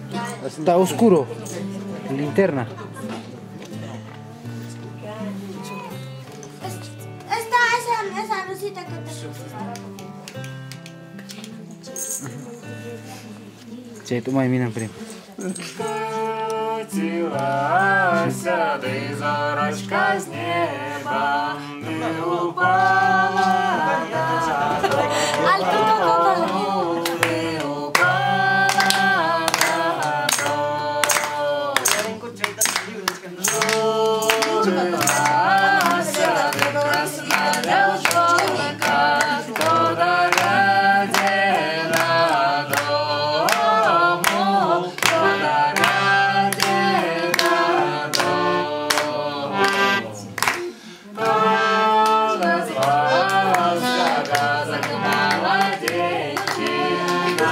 Está oscuro. Linterna. Esa lucita que te Sí, tu mai mine în prim. Скатилася, да й зорочка з неба не упала на дорогу, не упала на дорогу. Журилася прекрасная жонка, хто глядела дому, хто глядела дому. Назвался казак молоденький на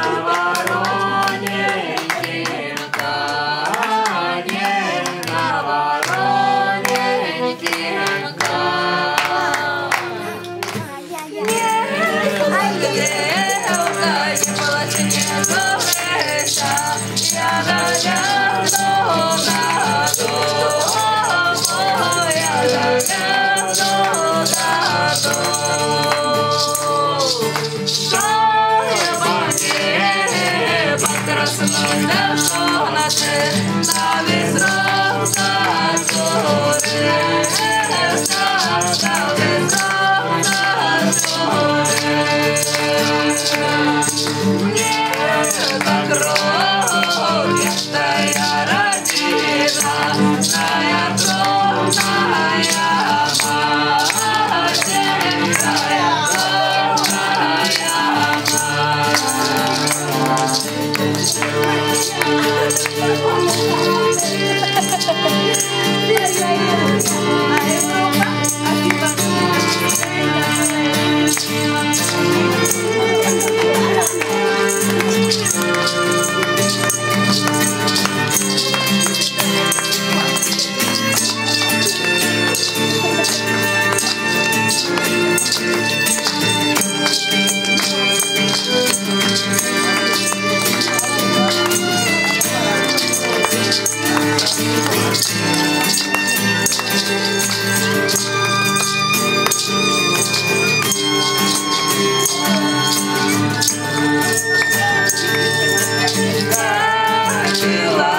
вороненьким коне, на вороненьким Скатилася